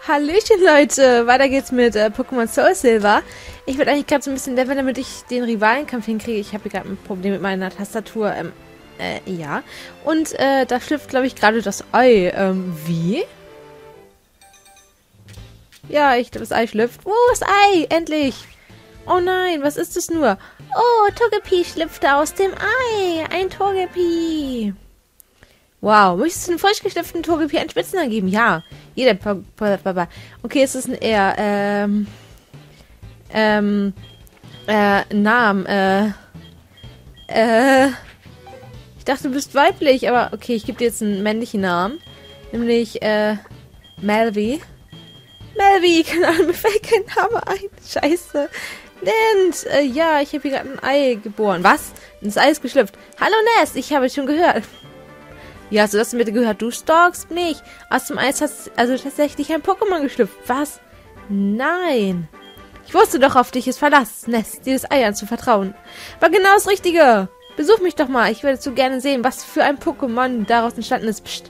Hallöchen Leute, weiter geht's mit Pokémon Soul Silver. Ich würde eigentlich gerade so ein bisschen leveln, damit ich den Rivalenkampf hinkriege. Ich habe hier gerade ein Problem mit meiner Tastatur. Ja. Und da schlüpft, glaube ich, gerade das Ei. Wie? Ja, das Ei schlüpft. Das Ei, endlich. Oh nein, was ist das nur? Oh, Togepi schlüpfte aus dem Ei. Ein Togepi. Wow, möchtest du einen frisch geschlüpften Togepi einen Spitznamen geben? Ja. Jeder okay, es ist ein Namen, ich dachte, du bist weiblich, aber okay, ich gebe dir jetzt einen männlichen Namen. Nämlich, Melvy. Melvy, keine Ahnung, mir fällt kein Name ein. Scheiße. Nent, ja, ich habe hier gerade ein Ei geboren. Was? Das Ei ist geschlüpft. Hallo Nest, ich habe es schon gehört. Ja, hast du das mit gehört? Du stalkst mich. Aus dem Eis hast also tatsächlich ein Pokémon geschlüpft. Was? Nein. Ich wusste doch, auf dich ist Verlass, Nest, dir das Ei anzuvertrauen. War genau das Richtige. Besuch mich doch mal. Ich würde so gerne sehen, was für ein Pokémon daraus entstanden ist. Psst.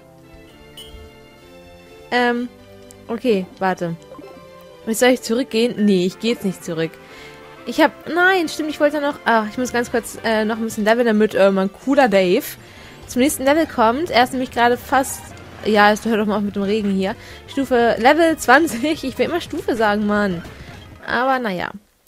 Okay, warte. Soll ich zurückgehen? Nee, ich gehe jetzt nicht zurück. Nein, stimmt, ich wollte noch... Ach, ich muss ganz kurz noch ein bisschen leveln, damit mein cooler Dave zum nächsten Level kommt. Er ist nämlich gerade fast... Ja, es hört doch mal auf mit dem Regen hier. Stufe Level 20. Ich will immer Stufe sagen, Mann. Aber naja.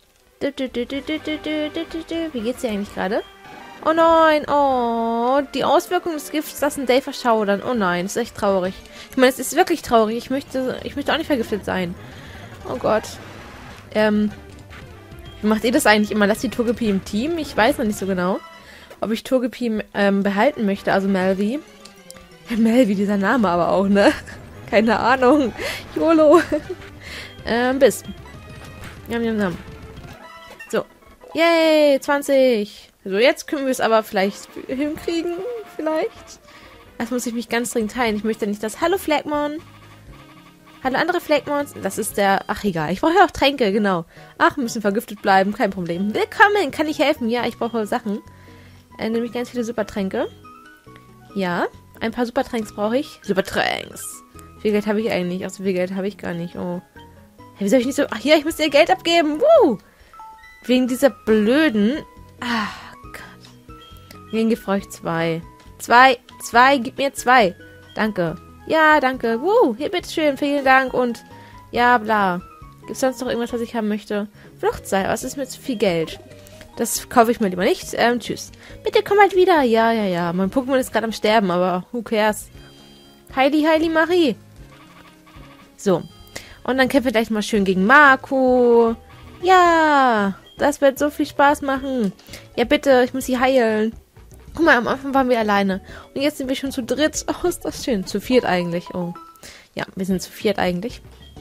Wie geht's dir eigentlich gerade? Oh nein, oh. Die Auswirkungen des Gifts lassen Dave verschaudern. Oh nein, das ist echt traurig. Ich meine, es ist wirklich traurig. Ich möchte auch nicht vergiftet sein. Oh Gott. Wie macht ihr das eigentlich immer? Lasst die Togepi im Team? Ich weiß noch nicht so genau, ob ich Togepi behalten möchte, also Melvy. Melvy, dieser Name aber auch, ne? Keine Ahnung. YOLO. Bis. Jam. So. Yay, 20. So, jetzt können wir es aber vielleicht hinkriegen. Vielleicht. Erst muss ich mich ganz dringend heilen. Ich möchte nicht das... Hallo, Flagmon. Hallo, andere Flagmons. Das ist der... Ach, egal. Ich brauche ja auch Tränke, genau. Ach, müssen vergiftet bleiben. Kein Problem. Willkommen. Kann ich helfen? Ja, ich brauche Sachen. Nämlich ganz viele Supertränke. Ja. Ein paar Supertränks brauche ich. Supertränks. Wie viel Geld habe ich eigentlich? Ach, so viel Geld habe ich gar nicht. Oh. Hey, wie soll ich nicht so... Ach, hier, ich muss dir Geld abgeben. Woo! Wegen dieser blöden... Ach, Gott. Wegen Gift brauche ich 2. 2. Gib mir 2. Danke. Ja, danke. Hier, bitteschön. Vielen Dank und... Ja, bla. Gibt es sonst noch irgendwas, was ich haben möchte? Fluchtseil. Was ist mir zu viel Geld? Das kaufe ich mir lieber nicht. Tschüss. Bitte komm halt wieder. Ja. Mein Pokémon ist gerade am Sterben, aber who cares? Heili Marie. So. Und dann kämpfen wir gleich mal schön gegen Marco. Ja. Das wird so viel Spaß machen. Ja, bitte. Ich muss sie heilen. Guck mal, am Anfang waren wir alleine. Und jetzt sind wir schon zu dritt. Oh, ist das schön. Zu viert eigentlich. Oh. Ja, wir sind zu viert eigentlich.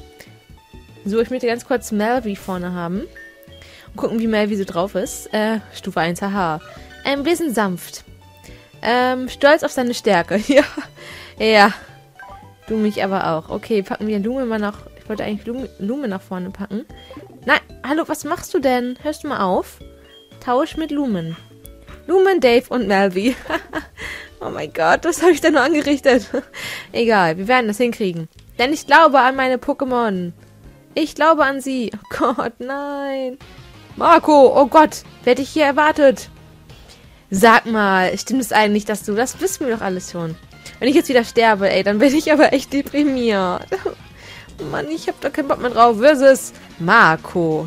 So, ich möchte ganz kurz Melvy vorne haben. Und gucken, wie Melvy so drauf ist. Stufe 1, haha. Wir sind sanft. Stolz auf seine Stärke. Ja. Du mich aber auch. Okay, packen wir Lume mal noch. Ich wollte eigentlich Lume nach vorne packen. Nein, hallo, was machst du denn? Hörst du mal auf? Tausch mit Lumen. Lumen, Dave und Melvy. Oh mein Gott, was habe ich da nur angerichtet? Egal, wir werden das hinkriegen. Denn ich glaube an meine Pokémon. Ich glaube an sie. Oh Gott, nein. Marco, oh Gott, wer hätte ich hier erwartet? Sag mal, stimmt es eigentlich, dass du... Das wissen wir doch alles schon. Wenn ich jetzt wieder sterbe, ey, dann bin ich aber echt deprimiert. Mann, ich hab da keinen Bock mehr drauf. Versus Marco.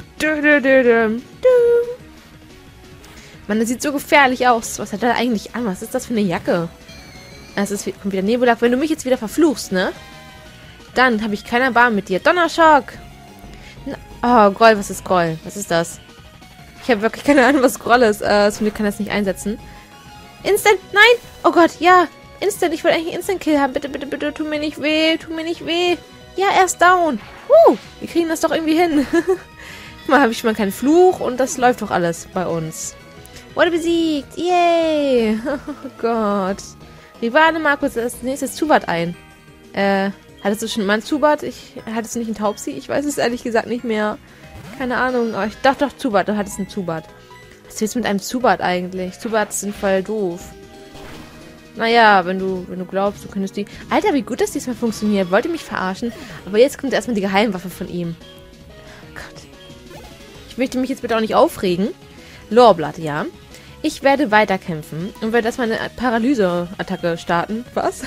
Mann, das sieht so gefährlich aus. Was hat er eigentlich an? Was ist das für eine Jacke? Kommt wieder Nebulak. Wenn du mich jetzt wieder verfluchst, ne? Dann habe ich keinen Erbarmen mit dir. Donnerschock. Oh, Groll, was ist Groll? Was ist das? Ich habe wirklich keine Ahnung, was Groll ist. Zum Glück kann das nicht einsetzen. Instant, nein! Oh Gott, ja! Instant, ich wollte eigentlich einen Instant-Kill haben. Bitte, tu mir nicht weh. Ja, er ist down. Wir kriegen das doch irgendwie hin. Mal habe ich schon mal keinen Fluch und das läuft doch alles bei uns. Wurde besiegt. Yay. Oh Gott. Rivale Markus, das nächste Zubat ein. Hattest du schon mal ein Zubat? Hattest du nicht einen Taubsi? Ich weiß es ehrlich gesagt nicht mehr. Keine Ahnung. Aber doch, Zubat. Du hattest einen Zubat. Was willst du mit einem Zubat eigentlich? Zubats sind voll doof. Naja, wenn du glaubst, du könntest die... Alter, wie gut das diesmal funktioniert. Wollte mich verarschen. Aber jetzt kommt erstmal die Geheimwaffe von ihm. Gott. Ich möchte mich jetzt bitte auch nicht aufregen. Loreblatt, ja. Ich werde weiterkämpfen und werde erstmal eine Paralyse-Attacke starten. Was?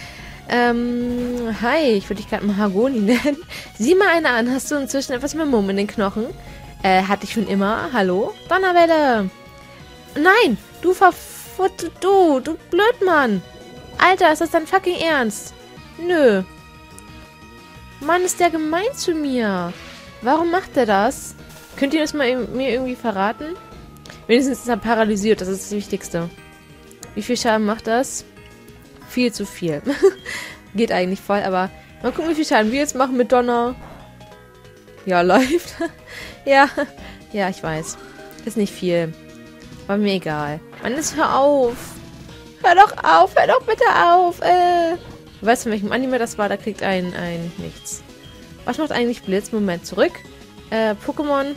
Hi, ich würde dich gerade Mahagoni nennen. Sieh mal eine an. Hast du inzwischen etwas mit Mumm in den Knochen? Hatte ich schon immer. Hallo? Donnerwelle! Nein! Du du Blödmann! Alter, ist das dein fucking Ernst? Nö. Mann, ist der gemein zu mir. Warum macht er das? Könnt ihr das mal mir irgendwie verraten? Wenigstens ist er paralysiert, das ist das Wichtigste. Wie viel Schaden macht das? Viel zu viel. Geht eigentlich voll, aber mal gucken, wie viel Schaden wir jetzt machen mit Donner. Ja, läuft. Ja, ich weiß. Ist nicht viel. War mir egal. Mann, jetzt hör auf. Hör doch bitte auf. Weißt du, von welchem Anime das war? Da kriegt ein nichts. Was macht eigentlich Blitz? Moment, zurück. Pokémon.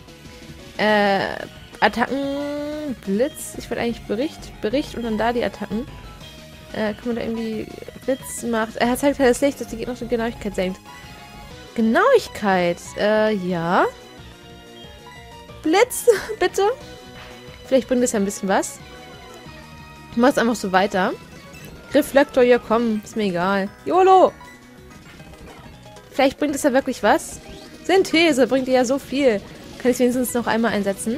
Attacken. Blitz. Ich wollte eigentlich Bericht und dann da die Attacken. Kann man da irgendwie Blitz macht. Er zeigt halt das Licht, dass die Gegner schon Genauigkeit senkt. Genauigkeit. Ja. Blitz, bitte. Vielleicht bringt das ja ein bisschen was. Ich mach's einfach so weiter. Reflektor, ja komm, ist mir egal. YOLO! Vielleicht bringt es ja wirklich was. Synthese bringt ja so viel. Kann ich wenigstens noch einmal einsetzen.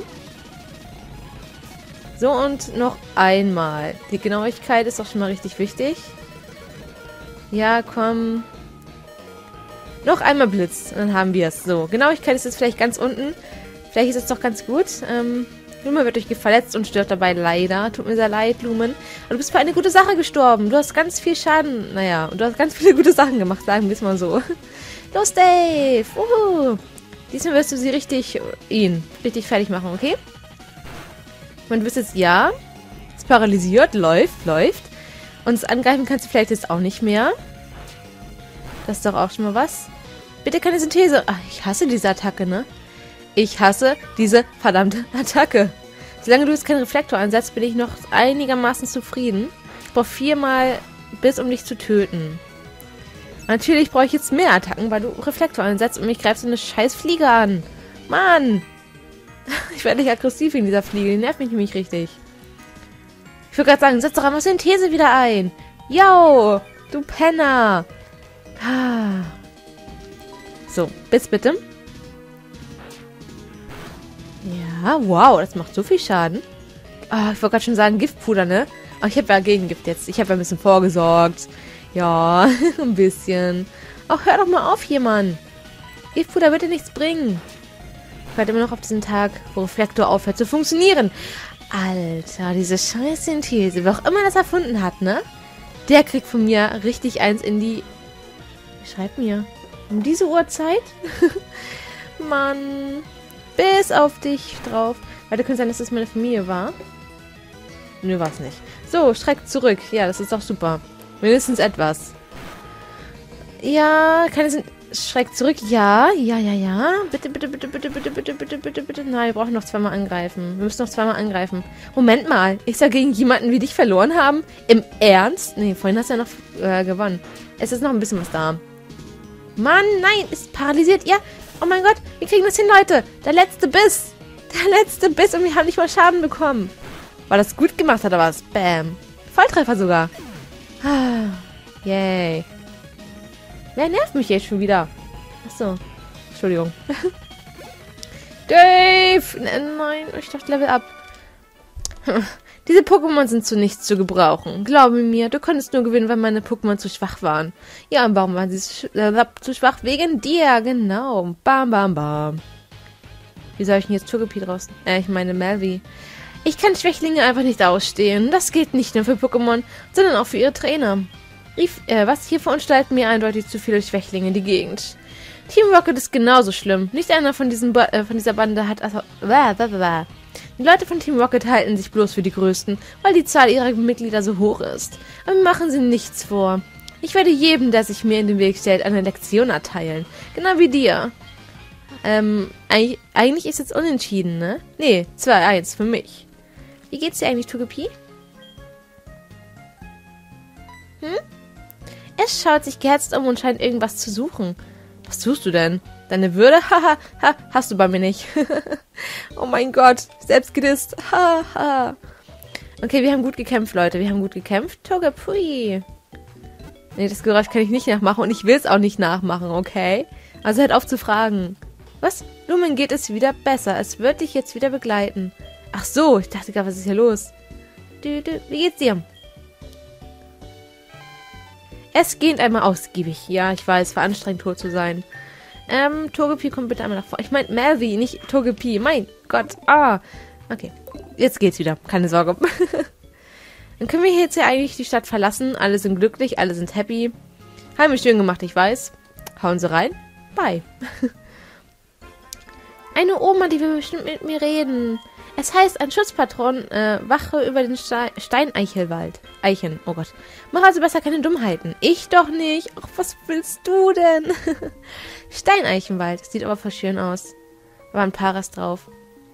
So, und noch einmal. Die Genauigkeit ist doch schon mal richtig wichtig. Ja, komm. Noch einmal Blitz. Dann haben wir es. So, Genauigkeit ist jetzt vielleicht ganz unten. Vielleicht ist es doch ganz gut. Lumen wird durch verletzt und stirbt dabei leider. Tut mir sehr leid, Lumen. Aber du bist für eine gute Sache gestorben. Du hast ganz viel Schaden. Naja, und du hast ganz viele gute Sachen gemacht, sagen wir es mal so. Los, Dave! Uhu. Diesmal wirst du sie richtig fertig machen, okay? Und du bist jetzt, ja, ist paralysiert, läuft. Und das Angreifen kannst du vielleicht jetzt auch nicht mehr. Das ist doch auch schon mal was. Bitte keine Synthese. Ach, ich hasse diese Attacke, ne? Ich hasse diese verdammte Attacke. Solange du jetzt keinen Reflektor einsetzt, bin ich noch einigermaßen zufrieden. Ich brauche 4-mal Biss, um dich zu töten. Natürlich brauche ich jetzt mehr Attacken, weil du Reflektor einsetzt und mich greifst eine scheiß Fliege an. Mann! Ich werde nicht aggressiv in dieser Fliege. Die nervt mich nämlich richtig. Ich würde gerade sagen, setz doch einmal Synthese wieder ein. Yo! Du Penner! So, Biss bitte. Ja, wow, das macht so viel Schaden. Ich wollte gerade schon sagen, Giftpuder, ne? Aber ich habe ja Gegengift jetzt. Ich habe ja ein bisschen vorgesorgt. Ja, ein bisschen. Ach, hör doch mal auf hier, Mann. Giftpuder wird dir nichts bringen. Ich warte immer noch auf diesen Tag, wo Reflektor aufhört zu funktionieren. Alter, diese scheiß Synthese. Wer auch immer das erfunden hat, ne? Der kriegt von mir richtig eins in die... Schreibt mir. Um diese Uhrzeit? Mann. Bis auf dich drauf. Warte, könnte sein, dass das meine Familie war. Nö, war es nicht. So, Schreck zurück. Ja, das ist doch super. Mindestens etwas. Ja, Schreck zurück. Ja. Bitte. Nein, wir brauchen noch 2-mal angreifen. Wir müssen noch 2-mal angreifen. Moment mal. Ich soll gegen jemanden wie dich verloren haben? Im Ernst? Nee, vorhin hast du ja noch gewonnen. Es ist noch ein bisschen was da. Mann, nein. Ist paralysiert. Ja. Oh mein Gott. Wir kriegen das hin, Leute. Der letzte Biss. Und wir haben nicht mal Schaden bekommen. Weil das gut gemacht hat, aber was? Bam. Volltreffer sogar. Yay. Wer nervt mich jetzt schon wieder? Achso. Entschuldigung. Dave! Nein, ich dachte Level up. Diese Pokémon sind zu nichts zu gebrauchen. Glaube mir, du konntest nur gewinnen, weil meine Pokémon zu schwach waren. Ja, und warum waren sie zu schwach? Wegen dir, genau. Bam, bam, bam. Wie soll ich denn jetzt Togepi draußen? Ich meine Melvie. Ich kann Schwächlinge einfach nicht ausstehen. Das gilt nicht nur für Pokémon, sondern auch für ihre Trainer. Was hier verunstalten mir eindeutig zu viele Schwächlinge in die Gegend. Team Rocket ist genauso schlimm. Nicht einer von dieser Bande hat... Die Leute von Team Rocket halten sich bloß für die Größten, weil die Zahl ihrer Mitglieder so hoch ist. Aber machen sie nichts vor. Ich werde jedem, der sich mir in den Weg stellt, eine Lektion erteilen. Genau wie dir. Eigentlich ist jetzt unentschieden, ne? Nee, 2-1 für mich. Wie geht's dir eigentlich, Togepi? Es schaut sich gehetzt um und scheint irgendwas zu suchen. Was suchst du denn? Deine Würde? Haha, hast du bei mir nicht. Oh mein Gott, selbst gedisst. Haha. Okay, wir haben gut gekämpft, Leute. Wir haben gut gekämpft. Togepi. Nee, das Geräusch kann ich nicht nachmachen und ich will es auch nicht nachmachen, okay? Also hört auf zu fragen. Was? Lumen geht es wieder besser. Es wird dich jetzt wieder begleiten. Ach so, ich dachte gerade, was ist hier los? Wie geht's dir? Es geht einmal ausgiebig. Ja, ich weiß, war anstrengend, tot zu sein. Togepi, kommt bitte einmal nach vorne. Ich meine Melvi, nicht Togepi. Mein Gott. Ah. Okay. Jetzt geht's wieder. Keine Sorge. Dann können wir jetzt ja eigentlich die Stadt verlassen. Alle sind glücklich, alle sind happy. Haben wir schön gemacht, ich weiß. Hauen sie rein. Bye. Eine Oma, die will bestimmt mit mir reden. Es heißt, ein Schutzpatron wache über den Steineichelwald. Eichen, oh Gott. Mach also besser keine Dummheiten. Ich doch nicht. Ach, was willst du denn? Steineichenwald. Sieht aber voll schön aus. Da war ein Paras drauf.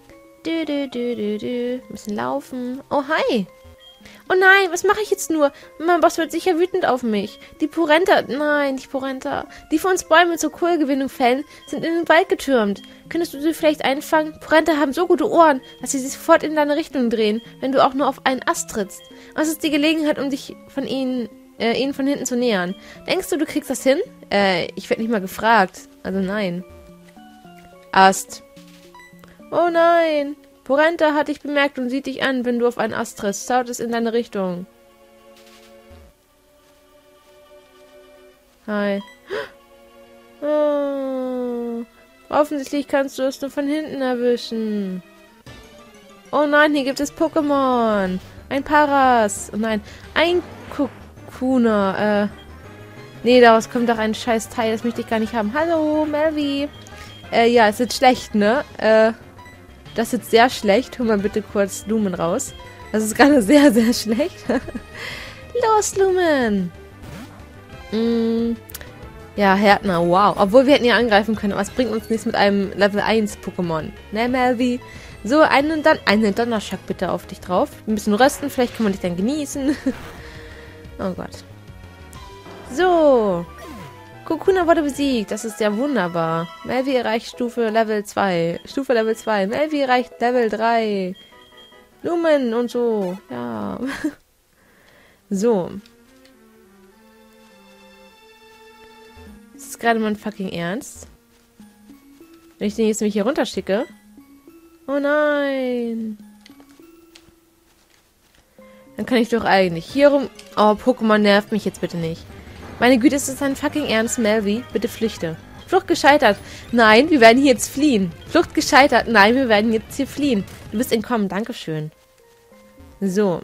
Müssen laufen. Oh, hi. Oh nein, was mache ich jetzt nur? Mein Boss wird sicher wütend auf mich. Die Porenta, nein, nicht Porenta, die für uns Bäume zur Kohlegewinnung fällen, sind in den Wald getürmt. Könntest du sie vielleicht einfangen? Porenta haben so gute Ohren, dass sie sich sofort in deine Richtung drehen, wenn du auch nur auf einen Ast trittst. Und es ist die Gelegenheit, um dich von ihnen von hinten zu nähern. Denkst du kriegst das hin? Ich werde nicht mal gefragt. Also nein. Ast. Oh nein. Porenta hat dich bemerkt und sieht dich an, wenn du auf einen Ast trittst. Schaut es in deine Richtung. Hi. Oh. Offensichtlich kannst du es nur von hinten erwischen. Oh nein, hier gibt es Pokémon. Ein Paras. Oh nein, ein Kokuna. Nee, daraus kommt doch ein scheiß Teil. Das möchte ich gar nicht haben. Hallo, Melvi. Ja, ist jetzt schlecht, ne? Das ist jetzt sehr schlecht. Hol mal bitte kurz Lumen raus. Das ist gerade sehr, sehr schlecht. Los, Lumen! Ja, Härtner, wow. Obwohl wir hätten ja angreifen können, aber es bringt uns nichts mit einem Level 1 Pokémon. Ne, Melvi? So, eine Donnerschock bitte auf dich drauf. Ein bisschen rösten, vielleicht kann man dich dann genießen. Oh Gott. So. Kokuna wurde besiegt. Das ist ja wunderbar. Melvi erreicht Stufe Level 2. Stufe Level 2. Melvi erreicht Level 3. Lumen und so. Ja. So. Das ist gerade mein fucking Ernst. Wenn ich den jetzt nämlich hier runterschicke. Oh nein. Dann kann ich doch eigentlich hier rum... Oh, Pokémon nervt mich jetzt bitte nicht. Meine Güte, ist das dein fucking Ernst, Melvi? Bitte flüchte. Flucht gescheitert. Nein, wir werden hier jetzt fliehen. Flucht gescheitert. Nein, wir werden jetzt hier fliehen. Du bist entkommen. Dankeschön. So.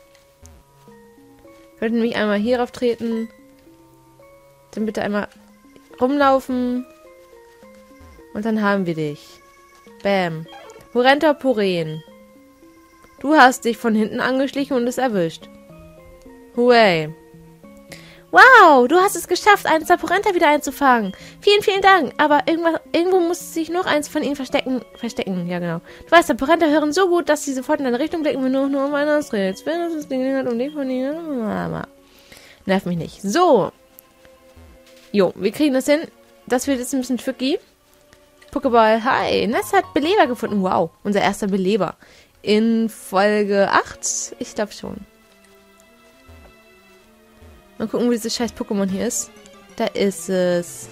Könnten mich einmal hier rauf treten. Dann bitte einmal rumlaufen. Und dann haben wir dich. Bam. Porenta Poren. Du hast dich von hinten angeschlichen und es erwischt. Huey. Wow, du hast es geschafft, einen Porenta wieder einzufangen. Vielen, vielen Dank. Aber irgendwo muss sich noch eins von ihnen verstecken. Ja, genau. Du weißt, Porenta hören so gut, dass sie sofort in deine Richtung blicken, wenn du nur um einen drehst. Wenn es das Ding hat, um dich von ihnen... Nerv mich nicht. So. Jo, wir kriegen das hin. Das wird jetzt ein bisschen tricky. Pokéball, hi. Ness hat Beleber gefunden. Wow, unser erster Beleber. In Folge 8? Ich glaube schon. Mal gucken, wo dieses scheiß Pokémon hier ist. Da ist es.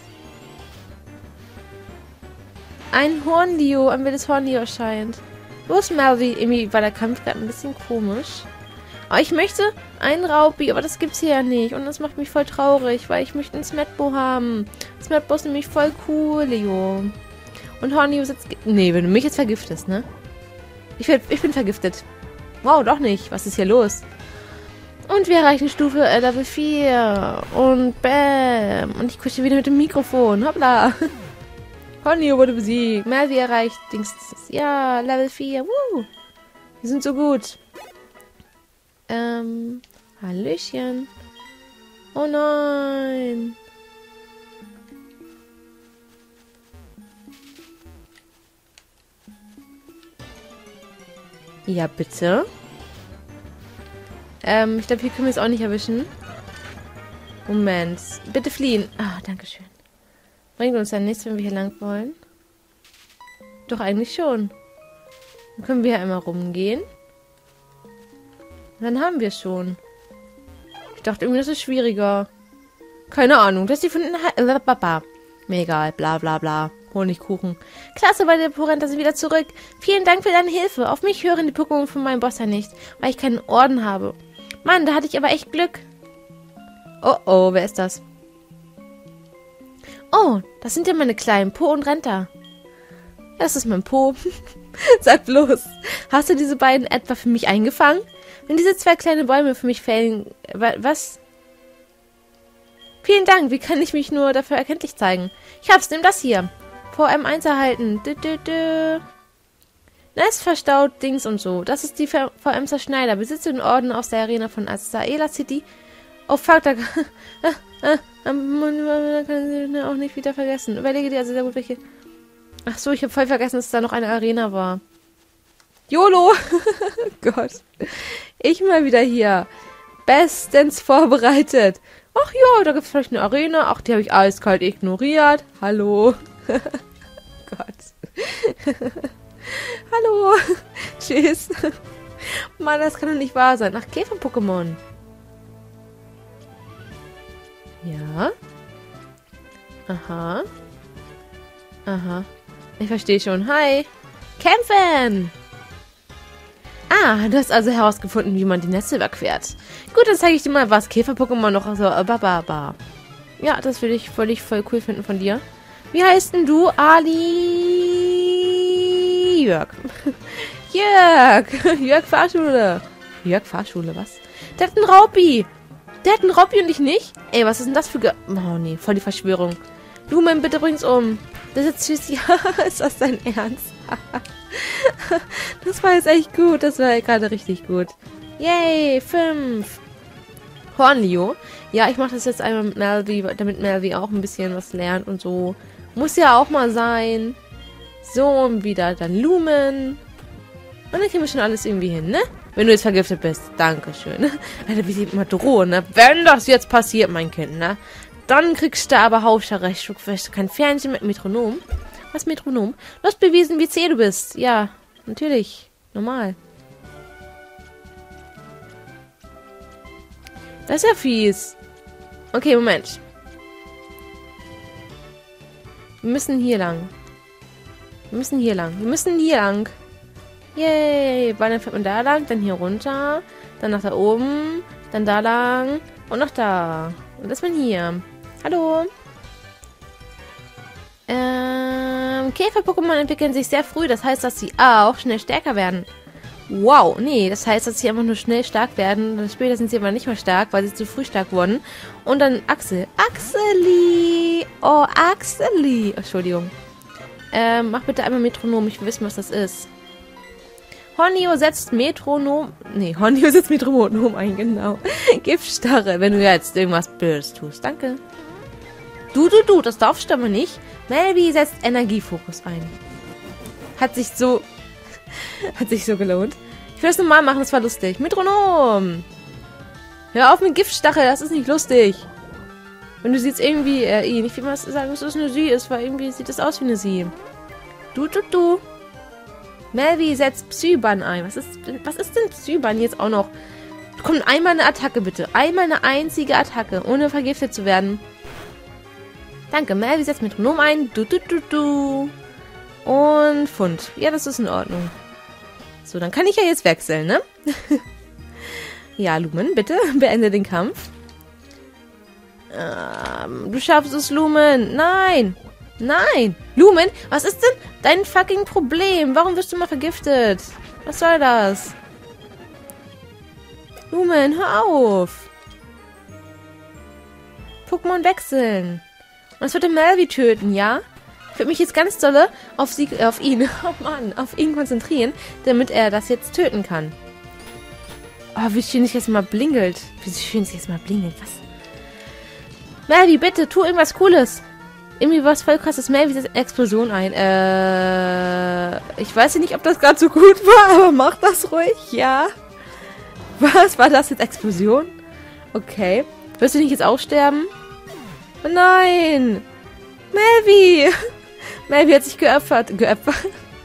Ein Hornlio. Ein wildes Hornlio erscheint. Los, Melvi. Irgendwie war der Kampf gerade ein bisschen komisch. Aber ich möchte einen Raupi, aber das gibt's hier ja nicht. Und das macht mich voll traurig, weil ich möchte einen Smetbo haben. Smetbo ist nämlich voll cool, Leo. Und Hornlio ist jetzt... Nee, wenn du mich jetzt vergiftest, ne? Ich bin vergiftet. Wow, doch nicht. Was ist hier los? Und wir erreichen Stufe Level 4. Und bam. Und ich kusche wieder mit dem Mikrofon. Hoppla. Hornlio wurde besiegt. Melvi erreicht. Dings. Ja, Level 4. Woo. Wir sind so gut. Hallöchen. Oh nein. Ja, bitte. Ich glaube, hier können wir es auch nicht erwischen. Moment. Bitte fliehen. Ah, danke schön. Bringt uns ja nichts, wenn wir hier lang wollen. Doch, eigentlich schon. Dann können wir ja einmal rumgehen. Und dann haben wir es schon. Ich dachte irgendwie, das ist schwieriger. Keine Ahnung. Das ist die von den... Mir egal. Bla bla bla. Honigkuchen. Klasse, bei der Porenta sind wieder zurück. Vielen Dank für deine Hilfe. Auf mich hören die Pokémon von meinem Boss ja nicht, weil ich keinen Orden habe. Mann, da hatte ich aber echt Glück. Oh, oh, wer ist das? Oh, das sind ja meine kleinen Po und Renta. Das ist mein Po. Sag bloß, hast du diese beiden etwa für mich eingefangen? Wenn diese zwei kleine Bäume für mich fällen... Was? Vielen Dank, wie kann ich mich nur dafür erkenntlich zeigen? Ich hab's, nimm das hier. VM1 erhalten. Nest verstaut, Dings und so. Das ist die VM Zerschneider. Besitze den Orden aus der Arena von Azaela City. Oh fuck, da man kann sie auch nicht wieder vergessen. Überlege dir also sehr gut, welche... Ach so, ich habe voll vergessen, dass da noch eine Arena war. YOLO! Gott. Ich mal wieder hier. Bestens vorbereitet. Ach ja, da gibt es vielleicht eine Arena. Ach, die habe ich eiskalt ignoriert. Hallo. Gott. Hallo. Tschüss. Mann, das kann doch nicht wahr sein. Ach, Käfer-Pokémon. Ja. Aha. Aha. Ich verstehe schon. Hi. Kämpfen! Ah, du hast also herausgefunden, wie man die Netze überquert. Gut, dann zeige ich dir mal, was Käfer-Pokémon noch so... Ja, das würde ich voll cool finden von dir. Wie heißt denn du? Ali... Jörg. Jörg Fahrschule. Jörg Fahrschule, was? Der hat einen Raupi. Der hat einen Raupi und ich nicht? Ey, was ist denn das für... Oh, nee, voll die Verschwörung. Lumen, bitte bring's um. Das ist jetzt süß. Ja, ist das dein Ernst? Das war jetzt echt gut. Das war gerade richtig gut. Yay, 5. Hornlio. Ja, ich mache das jetzt einmal mit Melvie, damit Melvie auch ein bisschen was lernt und so. Muss ja auch mal sein. So, und wieder dann Lumen. Und dann kriegen wir schon alles irgendwie hin, ne? Wenn du jetzt vergiftet bist. Dankeschön. Alter, wie sie immer drohen, ne? Wenn das jetzt passiert, mein Kind, ne? Dann kriegst du aber Hausarrest. Kein Fernsehen mit Metronom. Was Metronom? Du hast bewiesen, wie zäh du bist. Ja, natürlich. Normal. Das ist ja fies. Okay, Moment. Wir müssen hier lang. Wir müssen hier lang. Wir müssen hier lang. Yay. Weil dann fährt man da lang, dann hier runter. Dann nach da oben. Dann da lang. Und noch da. Und das ist man hier. Hallo. Käfer-Pokémon entwickeln sich sehr früh. Das heißt, dass sie auch schnell stärker werden. Wow. Nee, das heißt, dass sie einfach nur schnell stark werden. Dann später sind sie aber nicht mehr stark, weil sie zu früh stark wurden. Und dann Axel. Axeli. Oh, Axeli. Entschuldigung. Mach bitte einmal Metronom. Ich will wissen, was das ist. Hornio setzt Metronom... Nee, Hornio setzt Metronom ein, genau. Giftstarre, wenn du jetzt irgendwas Böses tust. Danke. Du, das darfst du aber nicht. Melvie setzt Energiefokus ein. Hat sich so gelohnt. Ich will das nochmal machen, das war lustig. Metronom! Hör auf mit Giftstachel, das ist nicht lustig. Wenn du sie jetzt irgendwie, nicht wie man das sagen, dass es eine Sie ist, weil irgendwie sieht das aus wie eine Sie. Du. Melvie setzt Psyban ein. Was ist denn Psyban jetzt auch noch? Komm, einmal eine Attacke, bitte. Einmal eine einzige Attacke, ohne vergiftet zu werden. Danke, Melvie setzt Metronom ein. Du. Und Pfund. Ja, das ist in Ordnung. So, dann kann ich ja jetzt wechseln, ne? Ja, Lumen, bitte, beende den Kampf. Du schaffst es, Lumen. Nein. Lumen, was ist denn dein fucking Problem? Warum wirst du mal vergiftet? Was soll das? Lumen, hör auf. Pokémon wechseln. Und es wird den Melvie töten, ja? Ich würde mich jetzt ganz dolle auf ihn konzentrieren, damit er das jetzt töten kann. Oh, wie schön sich jetzt mal blingelt. Was? Melvie, bitte, tu irgendwas Cooles. Irgendwie was voll krasses. Melvie setzt Explosion ein. Ich weiß ja nicht, ob das gerade so gut war, aber mach das ruhig, ja. Was? War das jetzt Explosion? Okay. Wirst du nicht jetzt auch sterben? Oh nein! Melvy! Melvy hat sich geopfert. Geopfert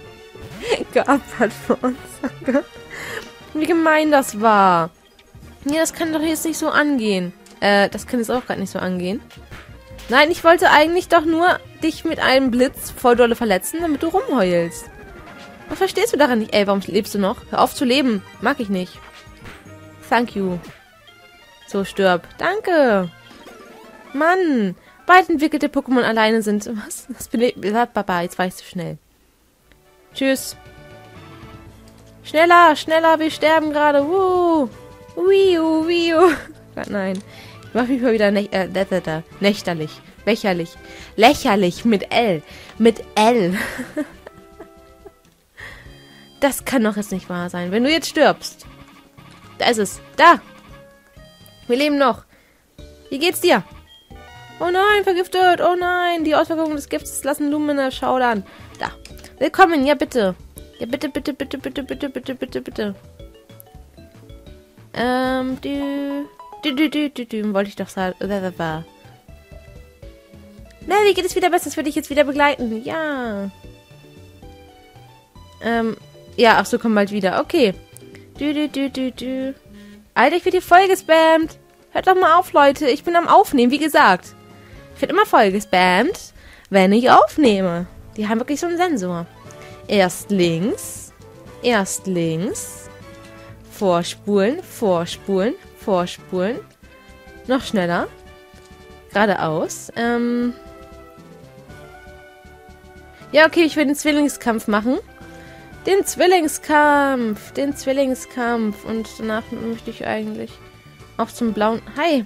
für uns. Oh Gott. Wie gemein das war. Nee, das kann doch jetzt nicht so angehen. Das kann jetzt auch gerade nicht so angehen. Nein, ich wollte eigentlich doch nur dich mit einem Blitz voll dolle verletzen, damit du rumheulst. Was verstehst du daran nicht? Ey, warum lebst du noch? Hör auf zu leben. Mag ich nicht. Thank you. So, stirb. Danke. Mann. Weit entwickelte Pokémon alleine sind. Was? Das bin ich. Baba, jetzt war ich zu schnell. Tschüss. Schneller, schneller, wir sterben gerade. Wiu, wiu. Gott, nein. Ich mach mich mal wieder nächterlich. Lächerlich. Lächerlich mit L. Mit L. Das kann doch jetzt nicht wahr sein. Wenn du jetzt stirbst. Da ist es. Da. Wir leben noch. Wie geht's dir? Oh nein, vergiftet. Oh nein, die Auswirkungen des Gifts lassen Lumina schaudern. Da. Willkommen, ja bitte. Ja bitte, bitte, bitte, bitte, bitte, bitte, bitte, bitte. Wollte ich doch sagen. Na, wie geht es wieder besser? Das würde ich jetzt wieder begleiten. Ja. Ja, ach so, komm bald wieder. Okay. Alter, ich werde hier voll gespammt. Hört doch mal auf, Leute. Ich bin am Aufnehmen, wie gesagt. Ich werde immer voll gespammt, wenn ich aufnehme. Die haben wirklich so einen Sensor. Erst links. Vorspulen, vorspulen, vorspulen. Noch schneller. Geradeaus. Ja, okay, ich will den Zwillingskampf machen. Den Zwillingskampf. Und danach möchte ich eigentlich auch zum blauen... Hi.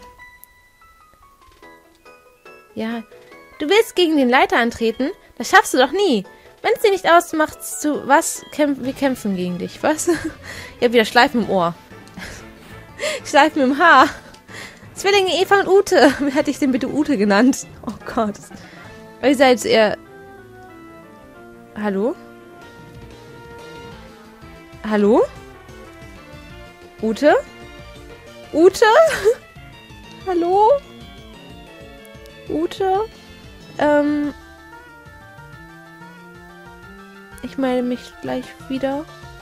Ja. Du willst gegen den Leiter antreten? Das schaffst du doch nie. Wenn es dir nicht ausmacht, wir kämpfen gegen dich. Was? Ich hab wieder Schleifen im Ohr. Schleifen im Haar. Zwillinge Eva und Ute. Wie hätte ich den bitte Ute genannt? Oh Gott. Ihr seid eher... Hallo? Hallo? Ute? Ute? Hallo? Ute? Ich melde mich gleich wieder.